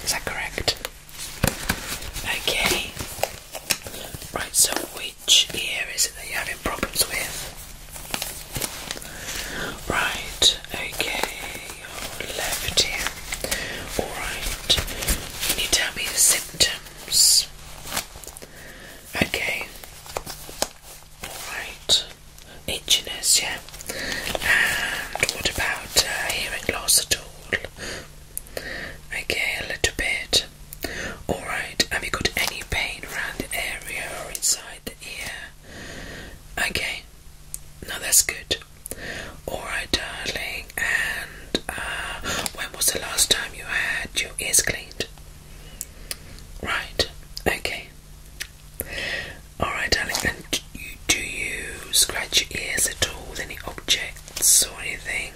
Is that correct? Okay. Right, so which ear is it that you're having problems with? Right, okay, your left ear. Alright. Can you tell me the symptoms? Okay. Alright. Itchiness, yeah. And what about hearing loss at all? Okay, a little bit. Alright, have you got any pain around the area or inside the ear? Okay, no, that's good. Alright, darling, and when was the last time you had your ears cleaned? Right, okay. Alright, darling, and do you scratch your ears at all with any objects or anything?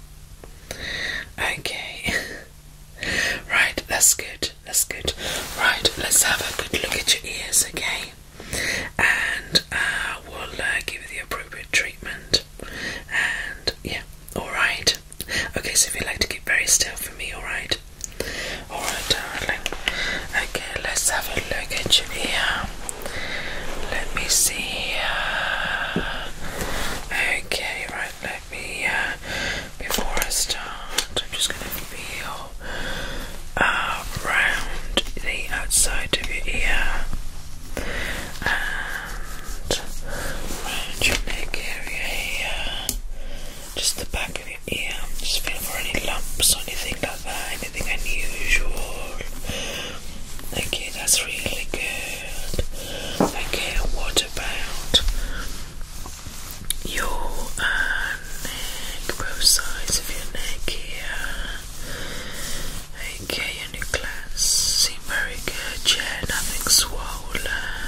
Okay. Right, that's good, that's good. Right, let's have a good look at your ears, okay? And we'll give you the appropriate treatment. And yeah, alright. Okay, so if you'd like to keep very still for me, alright? Alright, darling. Okay, let's have a look at your ear. Let me see. Okay, right, let me, before I start, I'm just going to feel around the outside of your ear and around your neck area here, just the back of your ear. Just feel for any lumps or anything like that, anything unusual. Okay, that's really good. Okay, and what about your neck, both sides of your neck here? Okay, and your glands seem very good, yeah, nothing swollen.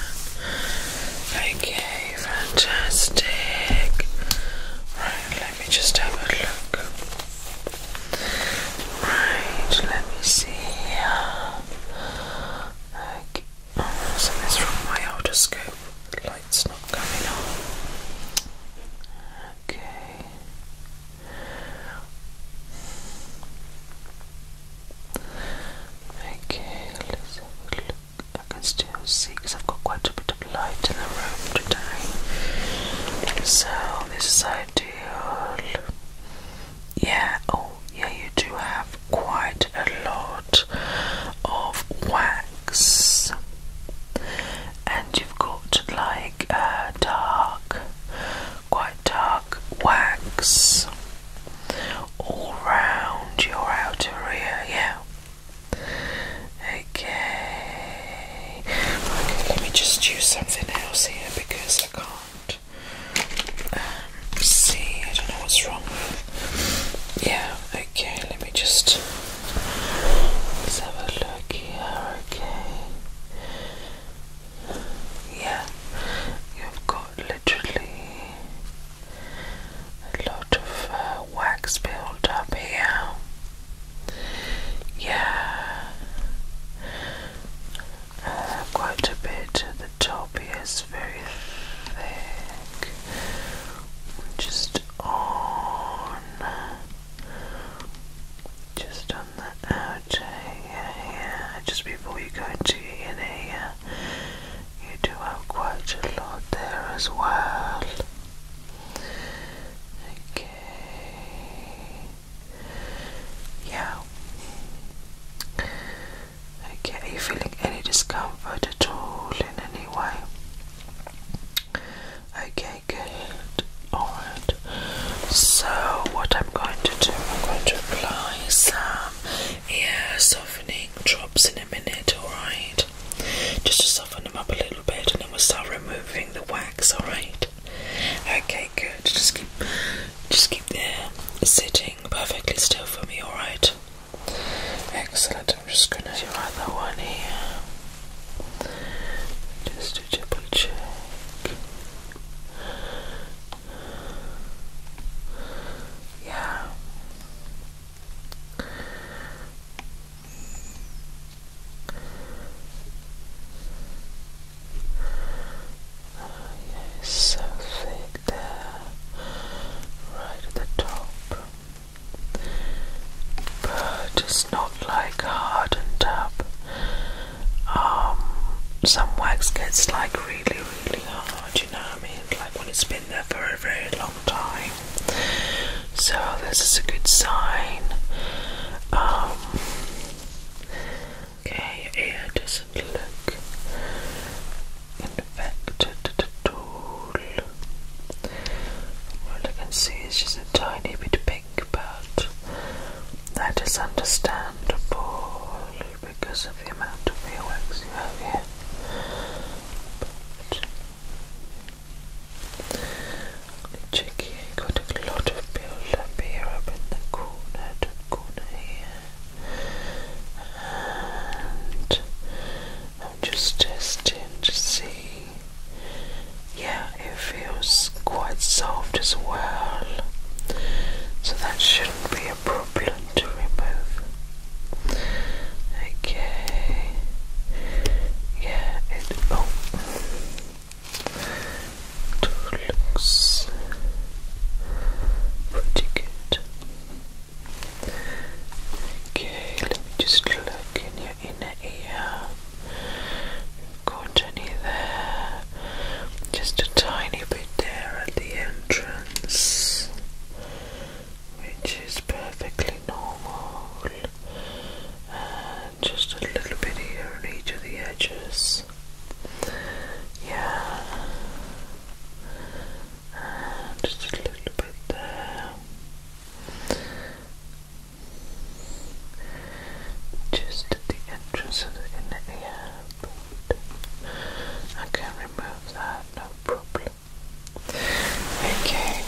Okay, fantastic. Right, let me just have a look. Right, let me see. Okay. Oh, something's wrong with my otoscope. The light's not coming on. Okay. Okay, let's have a look. I can still see because I've got quite a bit of light in the room today. So this is ideal. Yeah, oh yeah, you do have quite a lot of wax. And you've got like quite dark wax all round your outer ear, yeah. Okay, let me just use something else here because I can't see, I don't know what's wrong with. Yeah, okay, let me just, let's have a look here, okay. Yeah, you've got literally a lot of wax built up here. Yeah, quite a bit at the top here is very thick. Just on the outer here, just before you go into your inner ear, you do have quite a lot there as well. Okay. Yeah. Okay, are you feeling any discomfort at all in any way? Okay, good. Alright. So what I'm going to do, I'm going to apply some ear softening drops in a minute, alright? Just to soften them up a little bit and then we'll start removing the wax, alright? Okay, good. Just keep there sitting perfectly still for me, alright? Excellent. I'm just gonna do another one here. Just to double check. Yeah. Yes, so thick there, right at the top. But it's not like hardened up this is a good sign. Okay, your ear doesn't look infected at all. All I can see is just a tiny bit pink, but that is understandable because of the amount of earwax you have here. Check here, got a lot of build up here up in the corner here. And I'm just testing to see. Yeah, it feels quite soft as well. So that shouldn't be a problem to remove. Okay. Yeah, it looks pretty good. Okay, let me just look in your inner ear. Got any there? Just a tiny bit there at the entrance, which is perfectly normal, and just a little bit here on each of the edges. Yeah, and just a little bit there, just at the entrance of the inner ear, but I can remove that, no problem. Okay,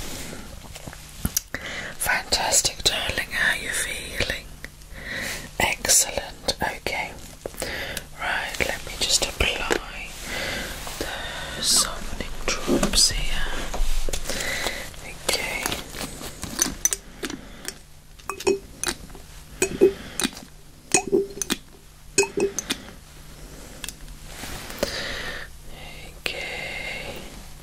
fantastic, darling. How are you feeling? Excellent. Okay, right, let me just apply the softening drops here. Okay. Okay.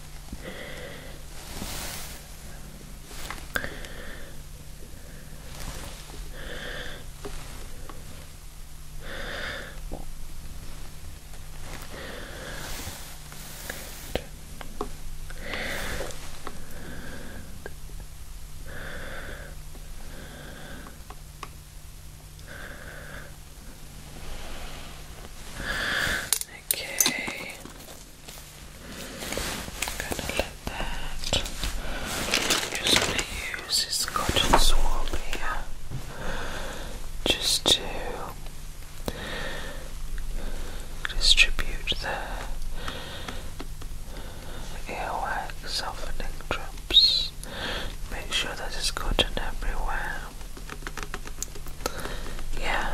Okay, I'm gonna let that. I'm just gonna use this cotton swab here just to distribute the earwax softening drops. Make sure that it's cotton everywhere. Yeah.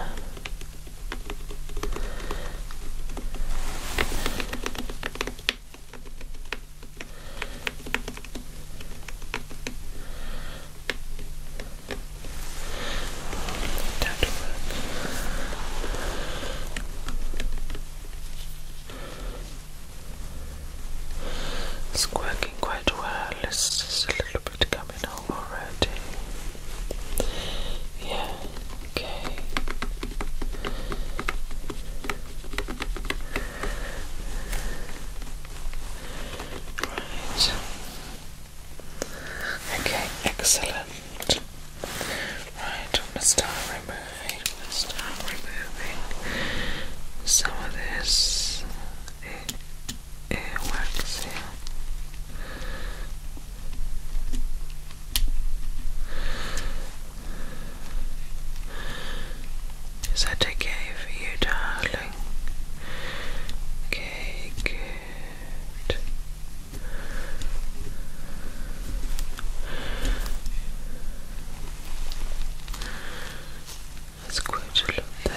It's working quite well. It's just a little bit coming on already. Yeah, okay. Right. Okay, excellent. Right, I'm gonna start removing some of this earwax here. Is that okay for you, darling? Okay, good. That's quite a lot there.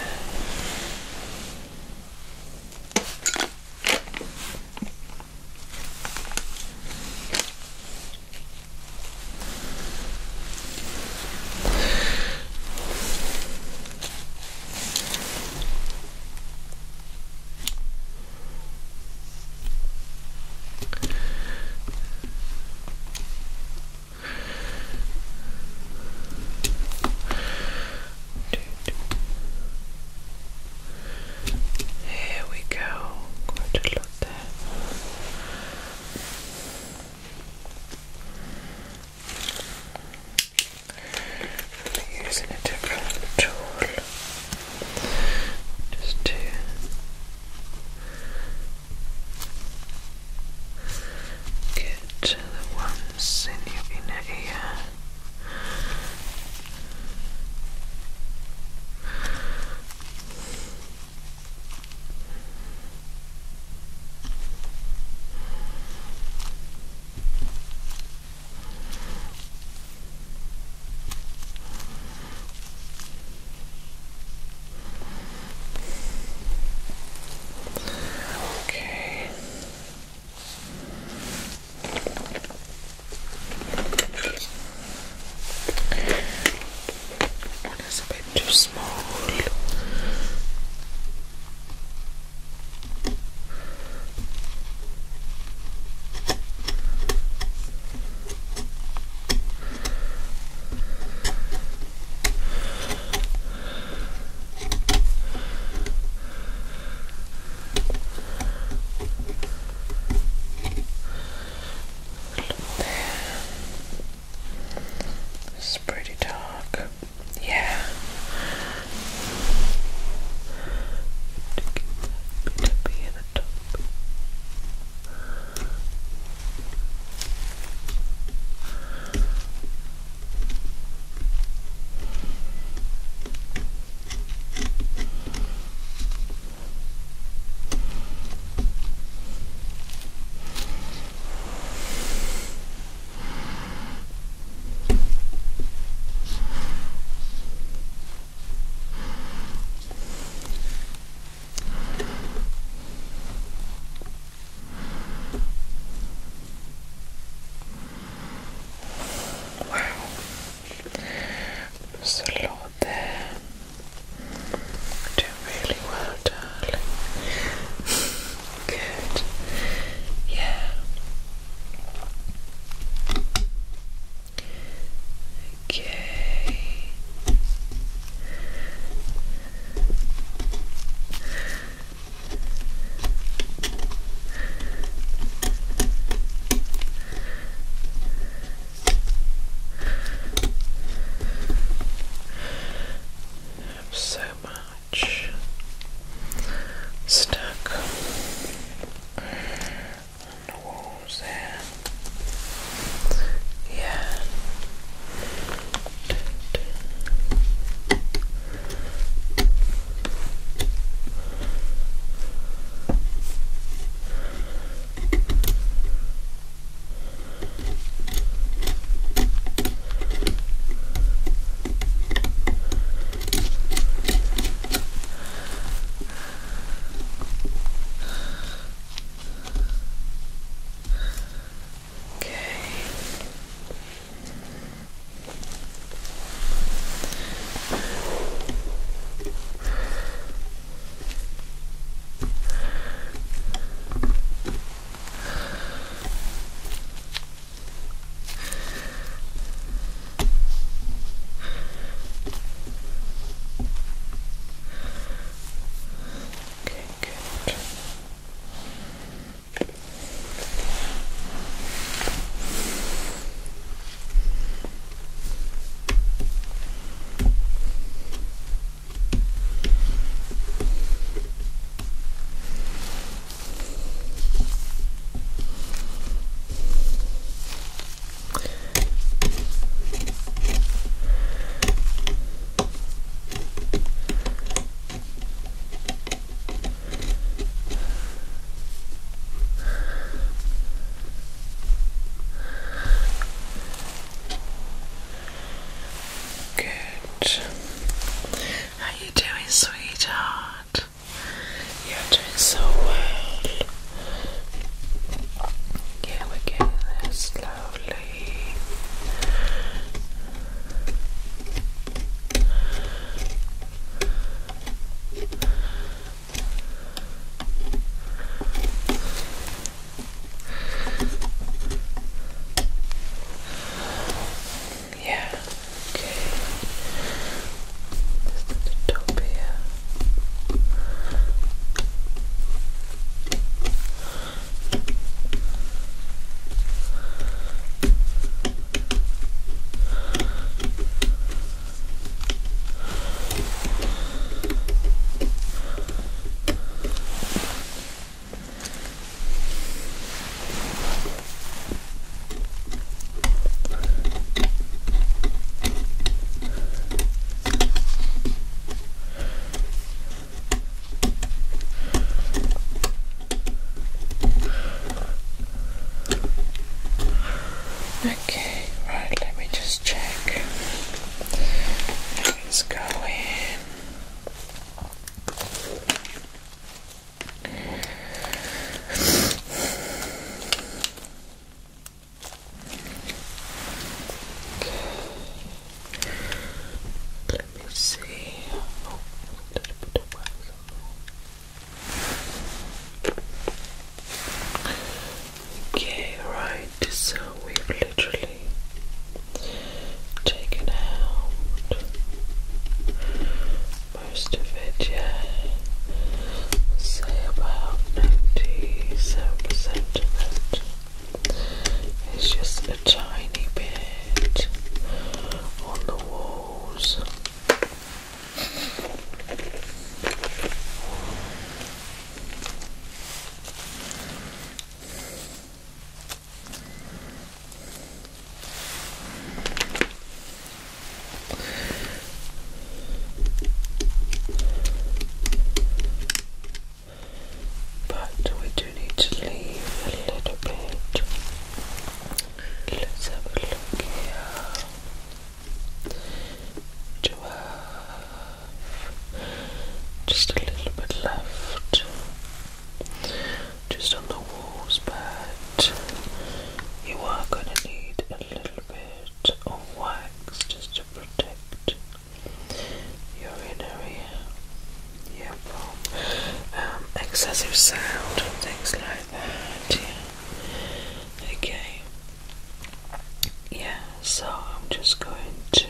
excessive sound and things like that. Yeah. Okay. Yeah, so I'm just going to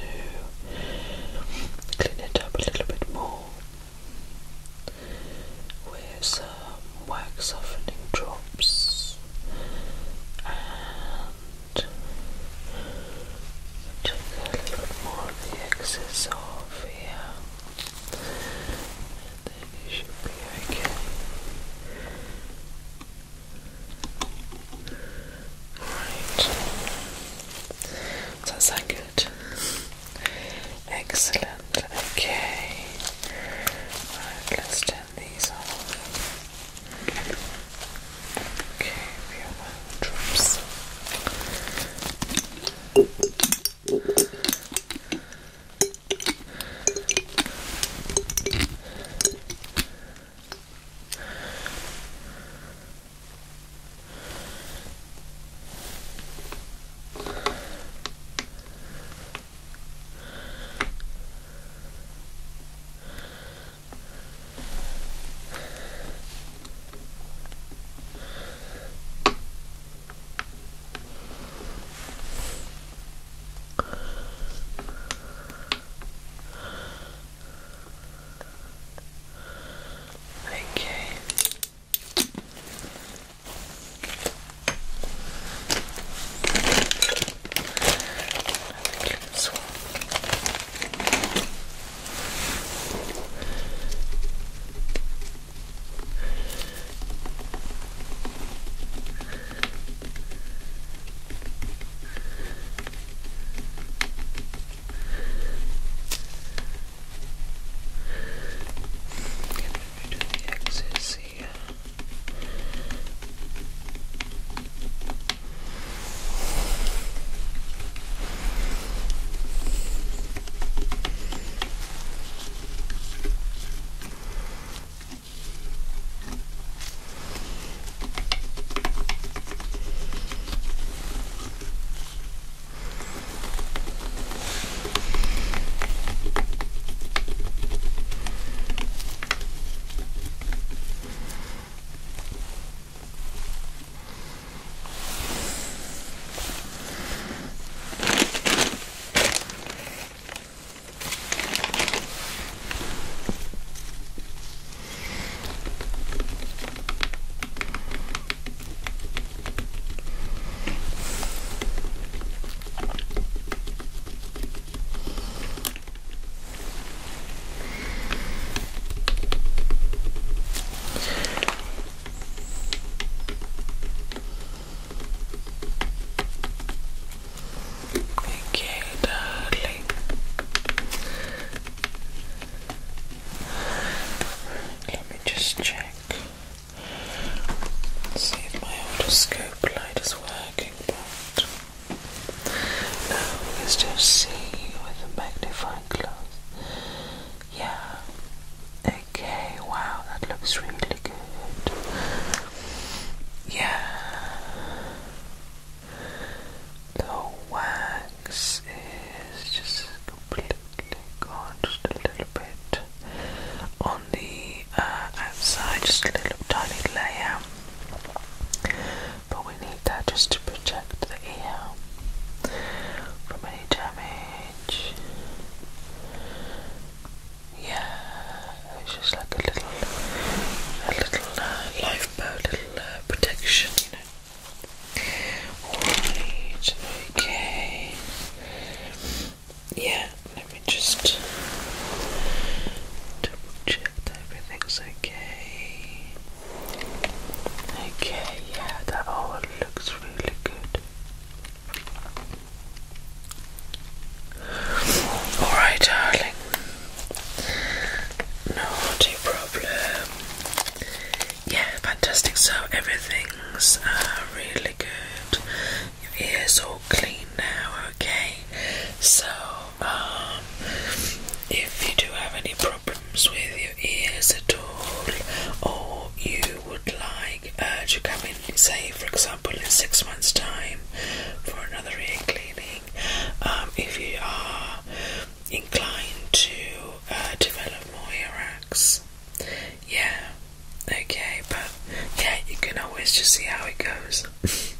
clean it up a little bit more with some wax softening drops and take a little bit more of the excess off here, and then you should be okay. Right. Does that sound good? Excellent. Okay. Right, let's turn these off. Okay, we have our drops. Check. See if my otoscope light is working, but no, let's just see with a magnifying glass. Yeah. Okay, wow, that looks really good. Yeah. The wax is just completely gone, just a little bit on the outside, just a little tiny layer, but we need that just to protect the ear from any damage. Yeah, it's just like a little lifeboat, little protection, you know. Alright, okay. Yeah, let me just double check that everything's okay. Okay, yeah, that all looks really good. Alright, darling. Not a problem. Yeah, fantastic. So everything's really good. Your ear's all clean now, okay? So, if you do have any problems with your ears at all, or you would like to come in, say for example in 6 months' time for another ear cleaning, if you are inclined to develop more earaches, yeah, okay, nose.